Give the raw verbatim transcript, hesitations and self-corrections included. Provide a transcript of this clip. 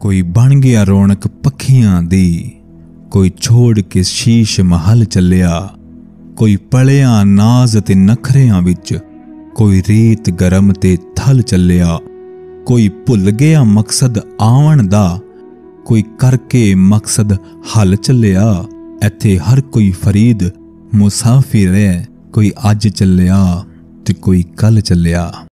कोई बन गया रौनक पखियां दी, कोई छोड़ के शीश महल चलिया। कोई पलिया नाज ते नखरियां विच, कोई रीत गरम ते थल चलिया। कोई भुल गया मकसद आवन दा, कोई करके मकसद हल चलिया। इत्थे हर कोई फरीद मुसाफिर है, कोई अज चलिया ते कोई कल चलिया।